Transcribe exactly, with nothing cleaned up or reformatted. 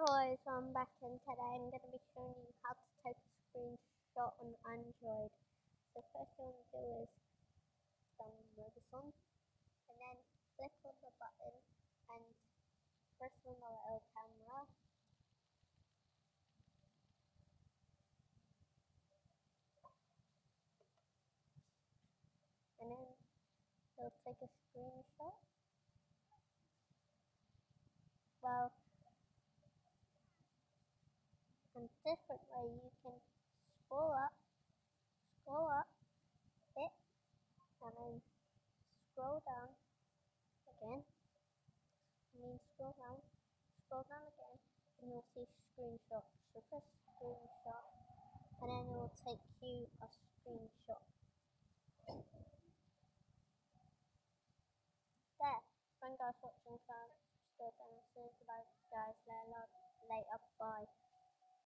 Guys, I'm back and today I'm going to be showing you how to take a screenshot on Android. So first you want to do is download the song and then click on the button and press on the little camera and then it'll take a screenshot. Well, in a different way you can scroll up, scroll up a bit and then scroll down again. I mean scroll down, scroll down again and you'll see screenshot. So press screenshot and then it will take you a screenshot. There. Thank you guys for watching. Subscribe and see you guys later. Bye.